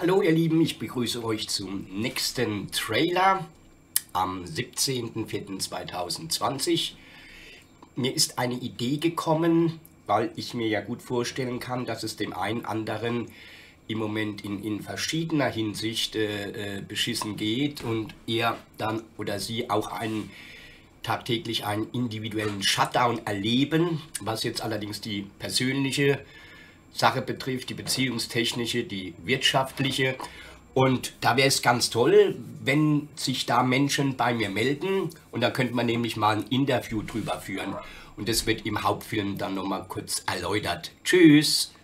Hallo ihr Lieben, ich begrüße euch zum nächsten Trailer am 17.04.2020. Mir ist eine Idee gekommen, weil ich mir ja gut vorstellen kann, dass es dem einen anderen im Moment in verschiedener Hinsicht beschissen geht und er dann oder sie auch tagtäglich einen individuellen Shutdown erleben, was jetzt allerdings die persönliche Sache betrifft, die beziehungstechnische, die wirtschaftliche. Und da wäre es ganz toll, wenn sich da Menschen bei mir melden und da könnte man nämlich mal ein Interview drüber führen. Und das wird im Hauptfilm dann nochmal kurz erläutert. Tschüss!